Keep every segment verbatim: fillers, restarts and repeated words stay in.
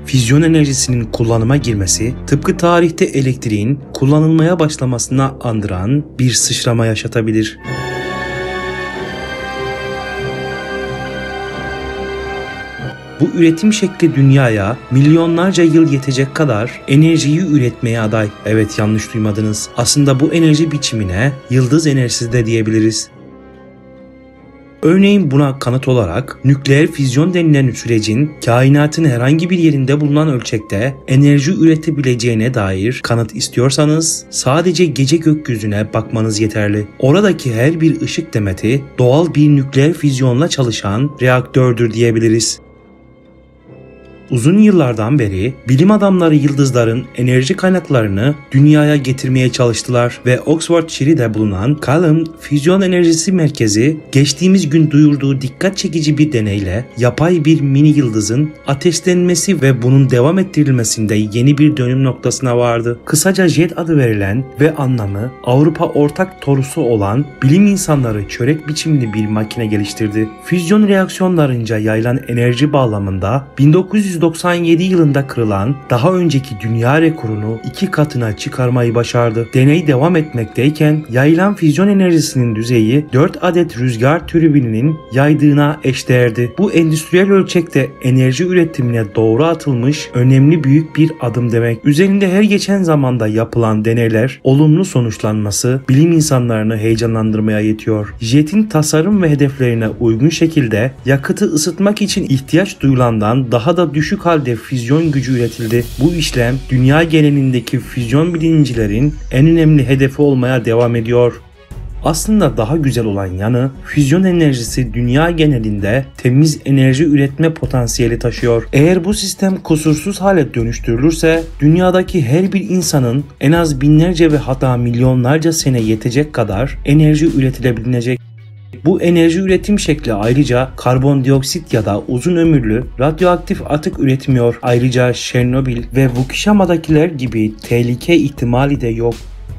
Füzyon enerjisinin kullanıma girmesi, tıpkı tarihte elektriğin kullanılmaya başlamasına andıran bir sıçrama yaşatabilir. Bu üretim şekli dünyaya milyonlarca yıl yetecek kadar enerjiyi üretmeye aday. Evet, yanlış duymadınız. Aslında bu enerji biçimine yıldız enerjisi de diyebiliriz. Örneğin buna kanıt olarak nükleer füzyon denilen sürecin kainatın herhangi bir yerinde bulunan ölçekte enerji üretebileceğine dair kanıt istiyorsanız sadece gece gökyüzüne bakmanız yeterli. Oradaki her bir ışık demeti doğal bir nükleer füzyonla çalışan reaktördür diyebiliriz. Uzun yıllardan beri bilim adamları yıldızların enerji kaynaklarını dünyaya getirmeye çalıştılar ve Oxfordşire'de bulunan Callum Füzyon Enerjisi Merkezi geçtiğimiz gün duyurduğu dikkat çekici bir deneyle yapay bir mini yıldızın ateşlenmesi ve bunun devam ettirilmesinde yeni bir dönüm noktasına vardı. Kısaca JET adı verilen ve anlamı Avrupa Ortak Torusu olan bilim insanları çörek biçimli bir makine geliştirdi. Füzyon reaksiyonlarınca yayılan enerji bağlamında bin dokuz yüz doksan yedi yılında kırılan daha önceki dünya rekorunu iki katına çıkarmayı başardı. Deney devam etmekteyken yayılan füzyon enerjisinin düzeyi dört adet rüzgar türbininin yaydığına eşdeğerdi. Bu endüstriyel ölçekte enerji üretimine doğru atılmış önemli büyük bir adım demek. Üzerinde her geçen zamanda yapılan deneyler olumlu sonuçlanması bilim insanlarını heyecanlandırmaya yetiyor. JET'in tasarım ve hedeflerine uygun şekilde yakıtı ısıtmak için ihtiyaç duyulandan daha da düşük halde füzyon gücü üretildi. Bu işlem dünya genelindeki füzyon bilimcilerin en önemli hedefi olmaya devam ediyor. Aslında daha güzel olan yanı, füzyon enerjisi dünya genelinde temiz enerji üretme potansiyeli taşıyor. Eğer bu sistem kusursuz hale dönüştürülürse, dünyadaki her bir insanın en az binlerce ve hatta milyonlarca sene yetecek kadar enerji üretilebilecek. Bu enerji üretim şekli ayrıca karbondioksit ya da uzun ömürlü radyoaktif atık üretmiyor. Ayrıca Çernobil ve Fukushima'dakiler gibi tehlike ihtimali de yok.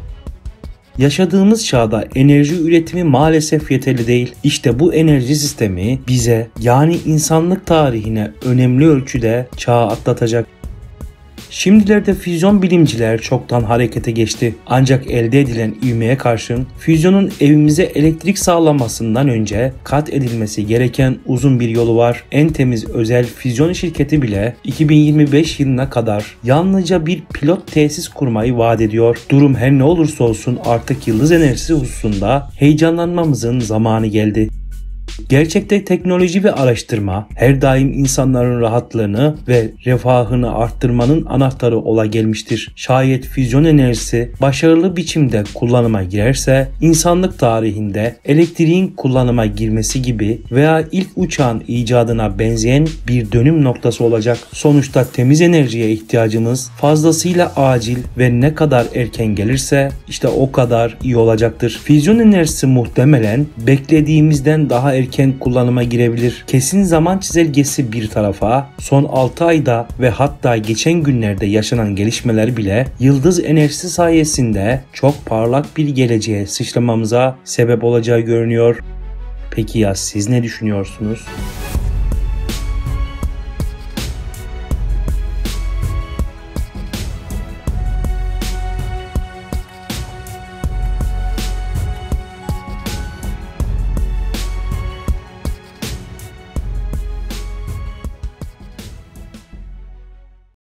Yaşadığımız çağda enerji üretimi maalesef yeterli değil. İşte bu enerji sistemi bize, yani insanlık tarihine önemli ölçüde çağı atlatacak. Şimdilerde füzyon bilimciler çoktan harekete geçti. Ancak elde edilen ivmeye karşın füzyonun evimize elektrik sağlamasından önce kat edilmesi gereken uzun bir yolu var. En temiz özel füzyon şirketi bile iki bin yirmi beş yılına kadar yalnızca bir pilot tesis kurmayı vaat ediyor. Durum her ne olursa olsun artık yıldız enerjisi hususunda heyecanlanmamızın zamanı geldi. Gerçekte teknoloji ve araştırma her daim insanların rahatlığını ve refahını arttırmanın anahtarı ola gelmiştir. Şayet füzyon enerjisi başarılı biçimde kullanıma girerse insanlık tarihinde elektriğin kullanıma girmesi gibi veya ilk uçağın icadına benzeyen bir dönüm noktası olacak. Sonuçta temiz enerjiye ihtiyacımız fazlasıyla acil ve ne kadar erken gelirse işte o kadar iyi olacaktır. Füzyon enerjisi muhtemelen beklediğimizden daha erken kullanıma girebilir. Kesin zaman çizelgesi bir tarafa, son altı ayda ve hatta geçen günlerde yaşanan gelişmeler bile yıldız enerjisi sayesinde çok parlak bir geleceğe sıçramamıza sebep olacağı görünüyor. Peki ya siz ne düşünüyorsunuz?